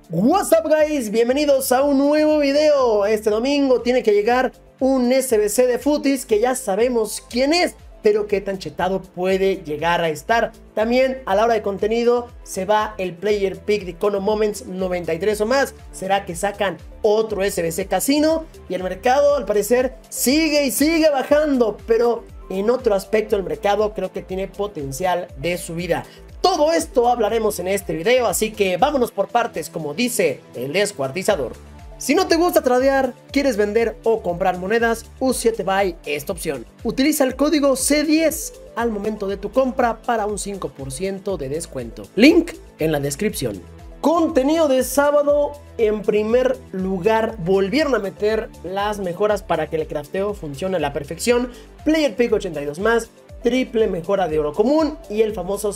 What's up guys, bienvenidos a un nuevo video. Este domingo tiene que llegar un SBC de Futis que ya sabemos quién es, pero qué tan chetado puede llegar a estar. También a la hora de contenido se va el Player Pick de Econo Moments 93 o más. ¿Será que sacan otro SBC Casino? Y el mercado al parecer sigue y sigue bajando, pero en otro aspecto el mercado creo que tiene potencial de subida. Todo esto hablaremos en este video, así que vámonos por partes, como dice el descuartizador. Si no te gusta tradear, quieres vender o comprar monedas, U7Buy esta opción. Utiliza el código C10 al momento de tu compra para un 5% de descuento. Link en la descripción. Contenido de sábado. En primer lugar, volvieron a meter las mejoras para que el crafteo funcione a la perfección. Player Pick 82 más. Triple mejora de oro común y el famoso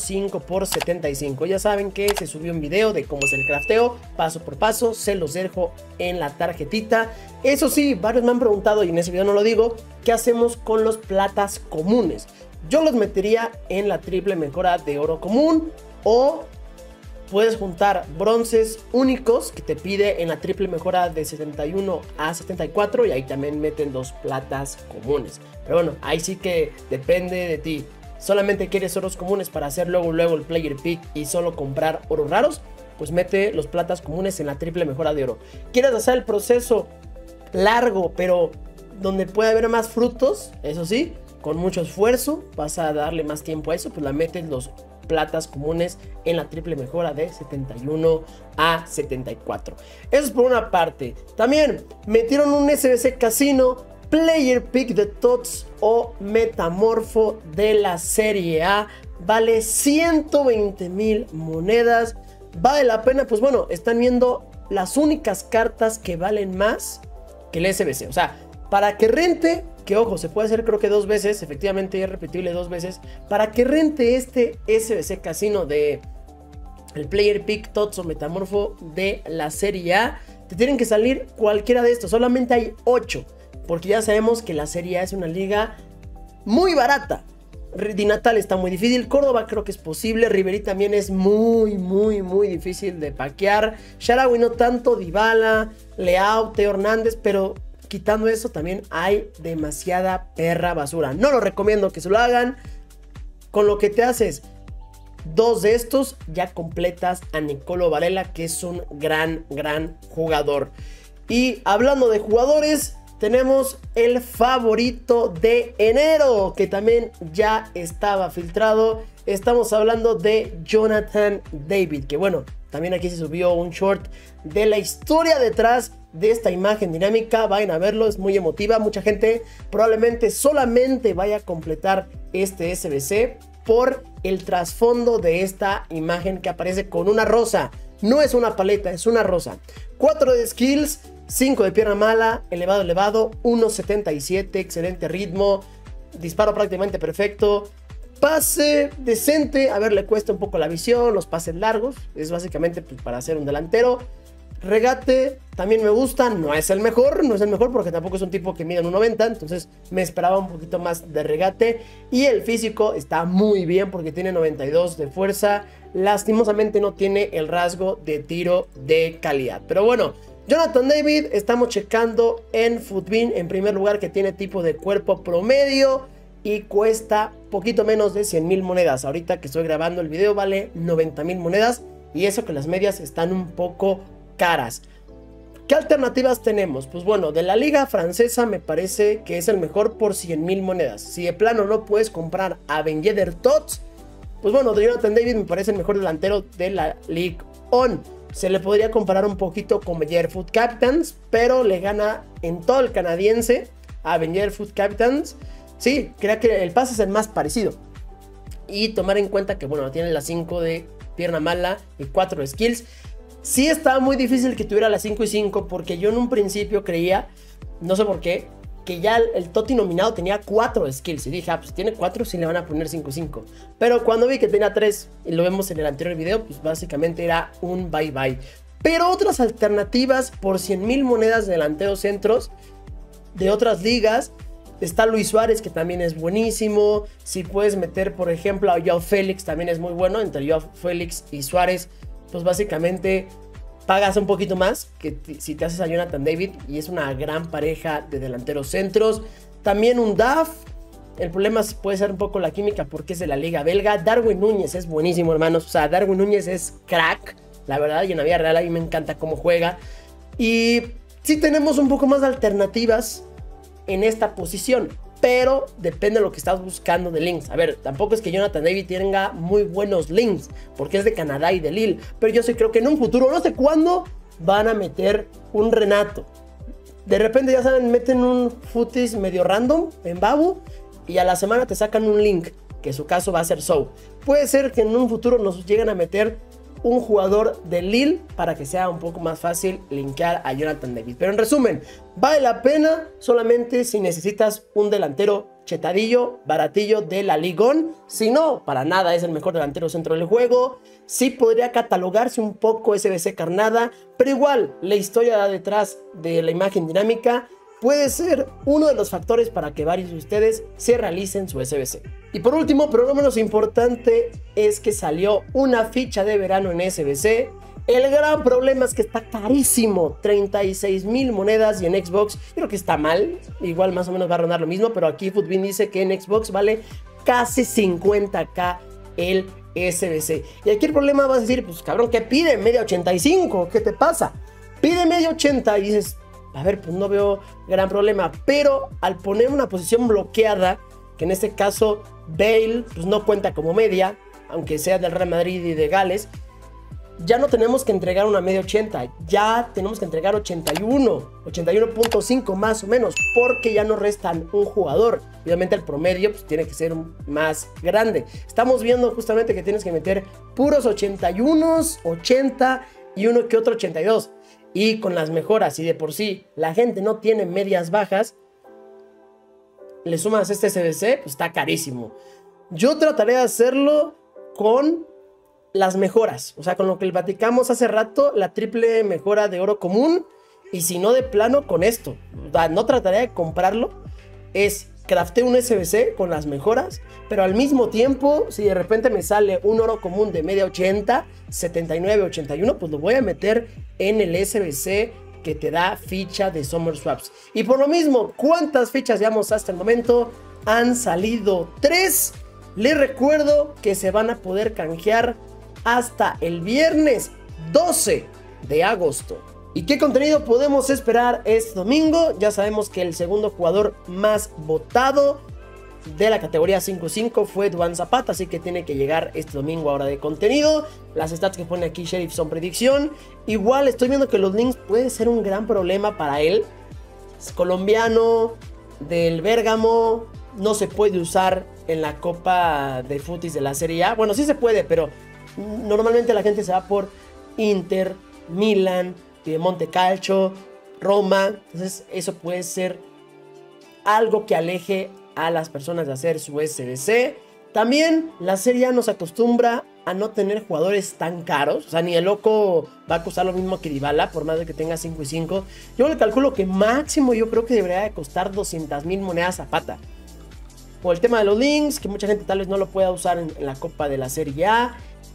5x75. Ya saben que se subió un video de cómo es el crafteo, paso por paso, se los dejo en la tarjetita. Eso sí, varios me han preguntado, y en ese video no lo digo, ¿qué hacemos con los platas comunes? Yo los metería en la triple mejora de oro común, o puedes juntar bronces únicos que te pide en la triple mejora de 71 a 74 y ahí también meten dos platas comunes. Pero bueno, ahí sí que depende de ti. Solamente quieres oros comunes para hacer luego el player pick y solo comprar oros raros, pues mete los platas comunes en la triple mejora de oro. ¿Quieres hacer el proceso largo pero donde puede haber más frutos? Eso sí, con mucho esfuerzo vas a darle más tiempo a eso, pues la metes los platas comunes en la triple mejora de 71 a 74. Eso es por una parte. También metieron un SBC Casino Player Pick de TOTS o Metamorfo de la serie A. Vale 120,000 monedas. ¿Vale la pena? Pues bueno, están viendo las únicas cartas que valen más que el SBC. O sea, para que rente, que ojo, se puede hacer creo que dos veces, efectivamente es repetible dos veces. Para que rente este SBC Casino de el Player Pick TOTS o Metamorfo de la serie A, te tienen que salir cualquiera de estos. Solamente hay 8, porque ya sabemos que la serie A es una liga muy barata. Di Natal está muy difícil, Córdoba creo que es posible, Riverí también es muy difícil de paquear, Sharawi no tanto, Dybala, Leao, Teo Hernández, pero quitando eso también hay demasiada perra basura. No lo recomiendo que se lo hagan. Con lo que te haces dos de estos, ya completas a Nicolo Varela, que es un gran jugador. Y hablando de jugadores, tenemos el favorito de enero, que también ya estaba filtrado. Estamos hablando de Jonathan David, que bueno, también aquí se subió un short de la historia detrás de esta imagen dinámica. Vayan a verlo, es muy emotiva. Mucha gente probablemente solamente vaya a completar este SBC por el trasfondo de esta imagen que aparece con una rosa. No es una paleta, es una rosa. 4 de skills, 5 de pierna mala, elevado, 1.77, excelente ritmo, disparo prácticamente perfecto, pase decente. A ver, le cuesta un poco la visión, los pases largos, es básicamente pues, para ser un delantero. Regate también me gusta, no es el mejor porque tampoco es un tipo que mide 1.90, entonces me esperaba un poquito más de regate. Y el físico está muy bien porque tiene 92 de fuerza, lastimosamente no tiene el rasgo de tiro de calidad. Pero bueno, Jonathan David, estamos checando en Futbin en primer lugar que tiene tipo de cuerpo promedio y cuesta poquito menos de 100,000 monedas. Ahorita que estoy grabando el video vale 90,000 monedas y eso que las medias están un poco caras. ¿Qué alternativas tenemos? Pues bueno, de la liga francesa me parece que es el mejor por 100,000 monedas. Si de plano no puedes comprar a Ben Yedder TOTS, pues bueno, de Jonathan David me parece el mejor delantero de la Ligue 1. Se le podría comparar un poquito con Ben Yedder Foot Captains, pero le gana en todo el canadiense a Ben Yedder Foot Captains. Sí, creo que el pase es el más parecido. Y tomar en cuenta que bueno, tiene las 5 de pierna mala y 4 de skills. Sí estaba muy difícil que tuviera las 5 y 5 porque yo en un principio creía, no sé por qué, que ya el Totti nominado tenía 4 skills. Y dije, pues tiene 4, sí le van a poner 5 y 5. Pero cuando vi que tenía 3, y lo vemos en el anterior video, pues básicamente era un bye bye. Pero otras alternativas por 100,000 monedas de delanteros centros de otras ligas. Está Luis Suárez, que también es buenísimo. Si puedes meter, por ejemplo, a Joao Félix, también es muy bueno. Entre Joao Félix y Suárez, pues básicamente pagas un poquito más que si te haces a Jonathan David, y es una gran pareja de delanteros centros. También un DAF. El problema puede ser un poco la química porque es de la liga belga. Darwin Núñez es buenísimo, hermanos. O sea, Darwin Núñez es crack, la verdad, y en la vida real a mí me encanta cómo juega. Y sí tenemos un poco más de alternativas en esta posición, pero depende de lo que estás buscando de links. A ver, tampoco es que Jonathan David tenga muy buenos links, porque es de Canadá y de Lille, pero yo sí creo que en un futuro, no sé cuándo, van a meter un Renato. De repente, ya saben, meten un Futis medio random en Babu, y a la semana te sacan un link, que en su caso va a ser Sou. Puede ser que en un futuro nos lleguen a meter un jugador de Lille para que sea un poco más fácil linkear a Jonathan David. Pero en resumen, vale la pena solamente si necesitas un delantero chetadillo, baratillo de la Ligue 1. Si no, para nada es el mejor delantero centro del juego. Sí podría catalogarse un poco SBC Carnada, pero igual la historia detrás de la imagen dinámica puede ser uno de los factores para que varios de ustedes se realicen su SBC. Y por último, pero no menos importante, es que salió una ficha de verano en SBC. El gran problema es que está carísimo, 36,000 monedas, y en Xbox creo que está mal, igual más o menos va a rondar lo mismo, pero aquí Futbin dice que en Xbox vale casi 50k el SBC. Y aquí el problema, vas a decir, pues cabrón, ¿qué pide? Media 85, ¿qué te pasa? Pide media 80 y dices, a ver, pues no veo gran problema, pero al poner una posición bloqueada, que en este caso Bale pues no cuenta como media, aunque sea del Real Madrid y de Gales, ya no tenemos que entregar una media 80, ya tenemos que entregar 81.5 más o menos, porque ya nos restan un jugador. Obviamente el promedio pues tiene que ser más grande. Estamos viendo justamente que tienes que meter puros 81, 80 y uno que otro 82. Y con las mejoras, y de por sí la gente no tiene medias bajas, le sumas este SBC, pues está carísimo. Yo trataré de hacerlo con las mejoras, o sea, con lo que platicamos hace rato, la triple mejora de oro común, y si no de plano con esto. O sea, no trataré de comprarlo, es crafteo un SBC con las mejoras, pero al mismo tiempo, si de repente me sale un oro común de media 80, 79, 81, pues lo voy a meter en el SBC que te da ficha de Summer Swaps. Y por lo mismo, ¿cuántas fichas llevamos hasta el momento? Han salido 3. Les recuerdo que se van a poder canjear hasta el viernes 12 de agosto. ¿Y qué contenido podemos esperar este domingo? Ya sabemos que el segundo jugador más votado de la categoría 5-5 fue Duan Zapata, así que tiene que llegar este domingo a hora de contenido. Las stats que pone aquí Sheriff son predicción. Igual estoy viendo que los links puede ser un gran problema para él. Es colombiano, del Bérgamo, no se puede usar en la Copa de Futis de la Serie A. Bueno, sí se puede, pero normalmente la gente se va por Inter, Milan, Piemonte Calcio, Roma. Entonces eso puede ser algo que aleje a las personas de hacer su SBC. También la Serie A nos acostumbra a no tener jugadores tan caros. O sea, ni el loco va a costar lo mismo que Dybala, por más de que tenga 5 y 5. Yo le calculo que máximo yo creo que debería de costar 200,000 monedas Zapata. Por el tema de los links, que mucha gente tal vez no lo pueda usar en la Copa de la Serie A.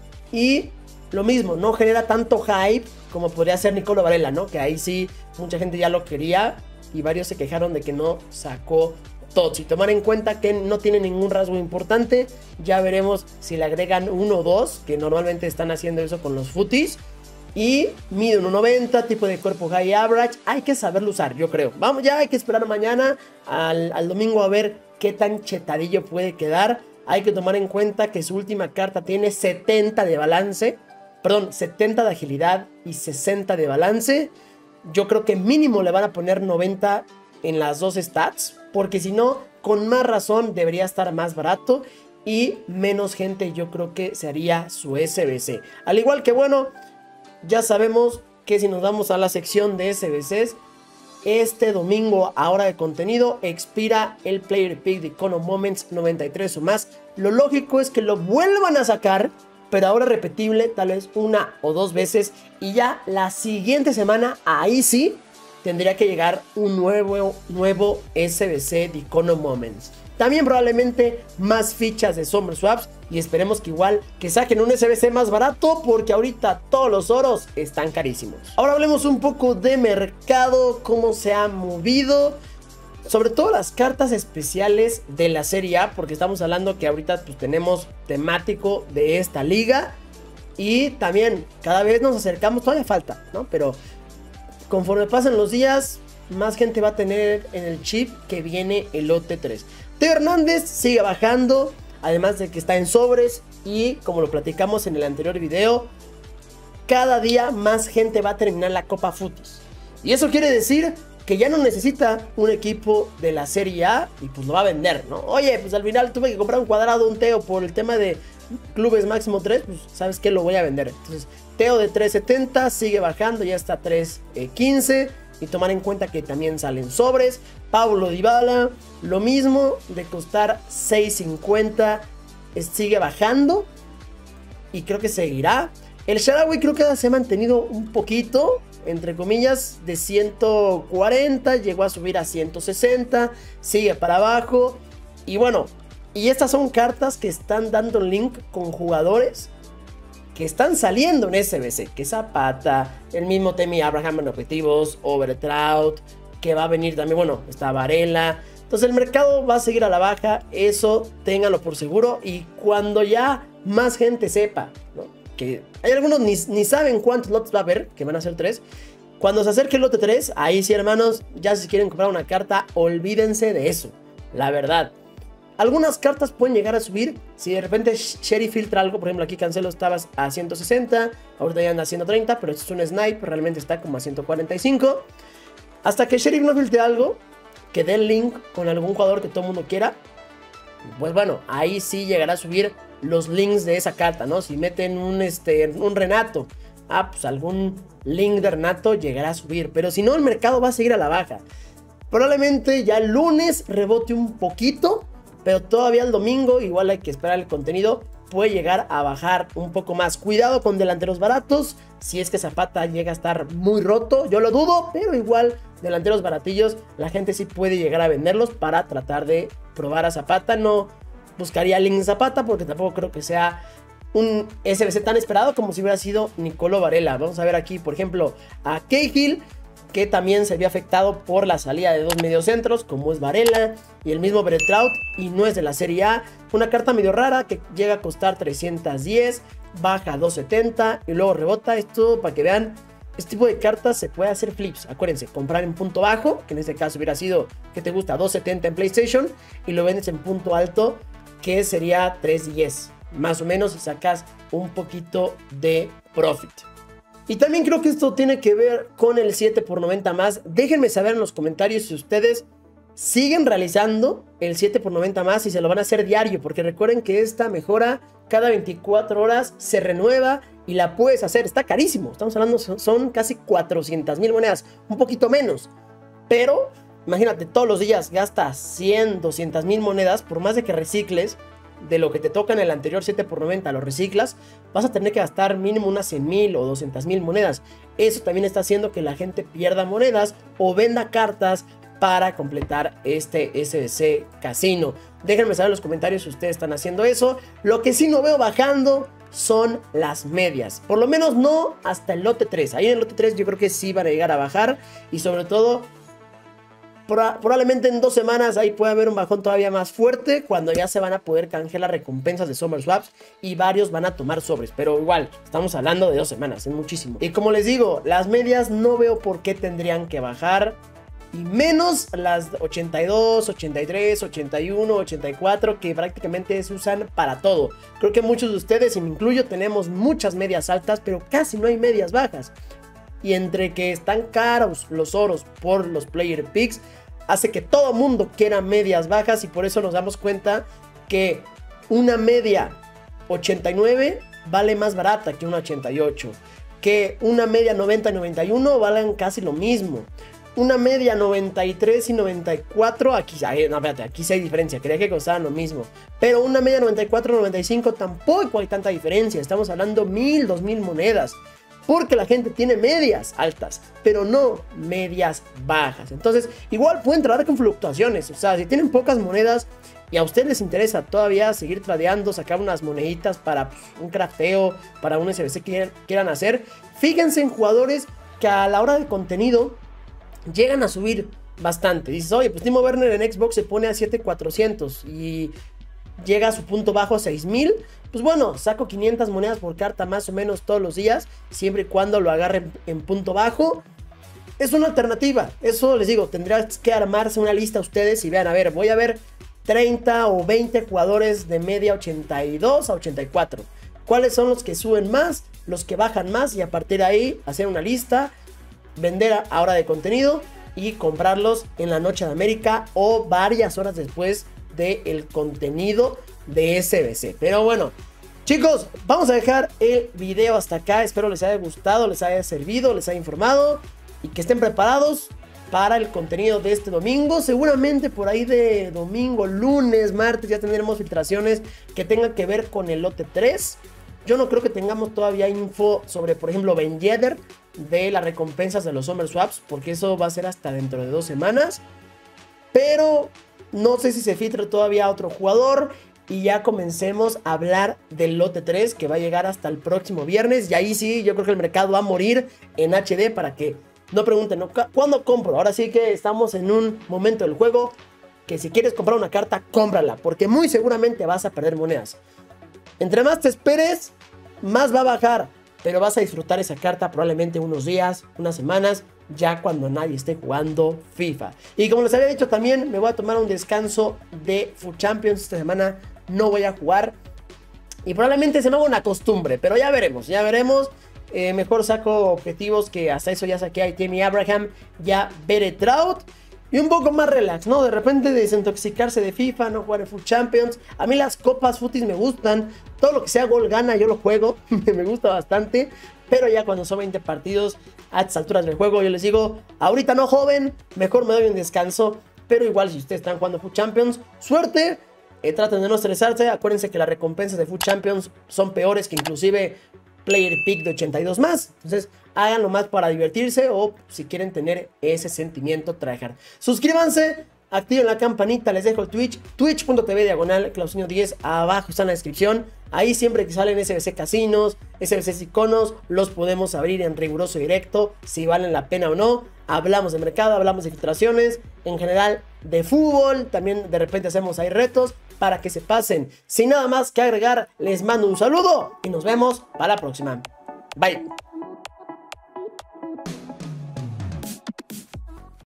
Y lo mismo, no genera tanto hype como podría ser Nicolo Varela, ¿no? Que ahí sí mucha gente ya lo quería y varios se quejaron de que no sacó TOTS. Y tomar en cuenta que no tiene ningún rasgo importante, ya veremos si le agregan 1 o 2, que normalmente están haciendo eso con los Futis. Y mide 1.90, tipo de cuerpo high average. Hay que saberlo usar, yo creo. Vamos, ya hay que esperar mañana al domingo a ver qué tan chetadillo puede quedar. Hay que tomar en cuenta que su última carta tiene 70 de balance. Perdón, 70 de agilidad y 60 de balance. Yo creo que mínimo le van a poner 90 en las dos stats, porque si no, con más razón debería estar más barato y menos gente yo creo que se haría su SBC. Al igual que bueno, ya sabemos que si nos vamos a la sección de SBCs, este domingo a hora de contenido expira el Player Pick de Econo Moments 93 o más. Lo lógico es que lo vuelvan a sacar, pero ahora repetible, tal vez 1 o 2 veces, y ya la siguiente semana, ahí sí, tendría que llegar un nuevo SBC de Econo Moments. También probablemente más fichas de Summer Swaps. Y esperemos que igual que saquen un SBC más barato, porque ahorita todos los oros están carísimos. Ahora hablemos un poco de mercado, cómo se ha movido. Sobre todo las cartas especiales de la Serie A, porque estamos hablando que ahorita pues tenemos temático de esta liga. Y también cada vez nos acercamos, todavía falta, ¿no? Pero conforme pasan los días, más gente va a tener en el chip que viene el OT3. Teo Hernández sigue bajando, además de que está en sobres. Y como lo platicamos en el anterior video, cada día más gente va a terminar la Copa Futis. Y eso quiere decir que ya no necesita un equipo de la Serie A y pues lo va a vender, ¿no? Oye, pues al final tuve que comprar un cuadrado, un Teo por el tema de clubes máximo 3, pues sabes que lo voy a vender. Entonces Teo de 3.70 sigue bajando, ya está 3.15. Y tomar en cuenta que también salen sobres. Paulo Dybala, lo mismo, de costar 6.50, sigue bajando. Y creo que seguirá. El Shaarawy creo que se ha mantenido un poquito, entre comillas, de 140, llegó a subir a 160, sigue para abajo. Y bueno, y estas son cartas que están dando link con jugadores que están saliendo en SBC, que Zapata, el mismo Temi Abraham en objetivos, Overtrout, que va a venir también, bueno, está Varela. Entonces el mercado va a seguir a la baja, eso ténganlo por seguro. Y cuando ya más gente sepa, ¿no?, que hay algunos ni saben cuántos lotes va a haber, que van a ser 3. Cuando se acerque el lote 3, ahí sí, hermanos, ya si quieren comprar una carta, olvídense de eso, la verdad. Algunas cartas pueden llegar a subir. Si de repente Sherry filtra algo, por ejemplo aquí Cancelo estaba a 160, ahorita ya anda a 130, pero esto es un snipe, realmente está como a 145. Hasta que Sherry no filtre algo, que dé el link con algún jugador que todo el mundo quiera, pues bueno, ahí sí llegará a subir los links de esa carta, ¿no? Si meten un Renato, pues algún link de Renato llegará a subir, pero si no el mercado va a seguir a la baja. Probablemente ya el lunes rebote un poquito, pero todavía el domingo, igual hay que esperar el contenido, puede llegar a bajar un poco más. Cuidado con delanteros baratos, si es que Zapata llega a estar muy roto, yo lo dudo, pero igual delanteros baratillos, la gente sí puede llegar a venderlos para tratar de probar a Zapata. No buscaría Link Zapata porque tampoco creo que sea un SBC tan esperado como si hubiera sido Nicolo Varela. Vamos a ver aquí, por ejemplo, a Cahill, que también se vio afectado por la salida de dos mediocentros, como es Varela y el mismo Overtrout, y no es de la Serie A. Una carta medio rara que llega a costar 310, baja a 270 y luego rebota. Esto para que vean, este tipo de cartas se puede hacer flips. Acuérdense, comprar en punto bajo, que en este caso hubiera sido, que te gusta, 270 en PlayStation, y lo vendes en punto alto, que sería 310, más o menos, y sacas un poquito de profit. Y también creo que esto tiene que ver con el 7x90 más. Déjenme saber en los comentarios si ustedes siguen realizando el 7x90 más y se lo van a hacer diario, porque recuerden que esta mejora cada 24 horas se renueva y la puedes hacer. Está carísimo, estamos hablando, son casi 400,000 monedas, un poquito menos, pero imagínate, todos los días gastas 100, 200,000 monedas, por más de que recicles. De lo que te toca en el anterior 7x90 lo reciclas, vas a tener que gastar mínimo unas 100,000 o 200,000 monedas. Eso también está haciendo que la gente pierda monedas o venda cartas para completar este SBC Casino. Déjenme saber en los comentarios si ustedes están haciendo eso. Lo que sí no veo bajando son las medias, por lo menos no hasta el lote 3. Ahí en el lote 3 yo creo que sí van a llegar a bajar, y sobre todo probablemente en 2 semanas ahí puede haber un bajón todavía más fuerte, cuando ya se van a poder canjear las recompensas de Summer Swaps y varios van a tomar sobres. Pero igual, estamos hablando de 2 semanas, es muchísimo. Y como les digo, las medias no veo por qué tendrían que bajar, y menos las 82, 83, 81, 84, que prácticamente se usan para todo. Creo que muchos de ustedes, y me incluyo, tenemos muchas medias altas, pero casi no hay medias bajas. Y entre que están caros los oros por los player picks, hace que todo mundo quiera medias bajas, y por eso nos damos cuenta que una media 89 vale más barata que una 88, que una media 90 y 91 valen casi lo mismo. Una media 93 y 94, aquí, no, espérate, aquí sí hay diferencia, creía que costaban lo mismo. Pero una media 94 y 95 tampoco hay tanta diferencia, estamos hablando 1000, 2000 monedas. porque la gente tiene medias altas, pero no medias bajas. Entonces, igual pueden trabajar con fluctuaciones. O sea, si tienen pocas monedas y a ustedes les interesa todavía seguir tradeando, sacar unas moneditas para un crafteo, para un SBC que quieran hacer, fíjense en jugadores que a la hora del contenido llegan a subir bastante. Dices, oye, pues Timo Werner en Xbox se pone a 7400 y llega a su punto bajo a 6000. Pues bueno, saco 500 monedas por carta más o menos todos los días, siempre y cuando lo agarren en punto bajo. Es una alternativa. Eso les digo, tendrán que armarse una lista ustedes y vean, a ver, voy a ver 30 o 20 jugadores de media 82 a 84. ¿Cuáles son los que suben más, los que bajan más? Y a partir de ahí hacer una lista, vender a hora de contenido y comprarlos en la noche de América o varias horas después del contenido de SBC. Pero bueno, chicos, vamos a dejar el video hasta acá. Espero les haya gustado, les haya servido, les haya informado y que estén preparados para el contenido de este domingo. Seguramente por ahí de domingo, lunes, martes ya tendremos filtraciones que tengan que ver con el lote 3. Yo no creo que tengamos todavía info sobre, por ejemplo, Ben Yedder de las recompensas de los Summer Swaps, porque eso va a ser hasta dentro de 2 semanas. Pero no sé si se filtra todavía otro jugador y ya comencemos a hablar del lote 3 que va a llegar hasta el próximo viernes. Y ahí sí, yo creo que el mercado va a morir en HD para que no pregunten, ¿no? ¿Cuándo compro? Ahora sí que estamos en un momento del juego que si quieres comprar una carta, cómprala, porque muy seguramente vas a perder monedas. Entre más te esperes, más va a bajar, pero vas a disfrutar esa carta probablemente unos días, unas semanas, ya cuando nadie esté jugando FIFA. Y como les había dicho también, me voy a tomar un descanso de FUT Champions. Esta semana no voy a jugar y probablemente se me haga una costumbre, pero ya veremos, ya veremos. Mejor saco objetivos, que hasta eso ya saqué a Tammy Abraham, ya veré Trout. Y un poco más relax, ¿no? De repente desintoxicarse de FIFA, no jugar en FUT Champions. A mí las copas Futis me gustan. Todo lo que sea gol gana, yo lo juego. Me gusta bastante. Pero ya cuando son 20 partidos, a estas alturas del juego, yo les digo, ahorita no, joven, mejor me doy un descanso. Pero igual si ustedes están jugando FUT Champions, suerte. Traten de no estresarse. Acuérdense que las recompensas de FUT Champions son peores que inclusive Player Pick de 82 más. Entonces háganlo más para divertirse o si quieren tener ese sentimiento tryhard. Suscríbanse, activen la campanita, les dejo el Twitch, twitch.tv/Clausinho10, abajo está en la descripción. Ahí siempre que salen SBC casinos, SBC iconos, los podemos abrir en riguroso directo, si valen la pena o no. Hablamos de mercado, hablamos de filtraciones, en general de fútbol, también de repente hacemos ahí retos para que se pasen. Sin nada más que agregar, les mando un saludo y nos vemos para la próxima. Bye.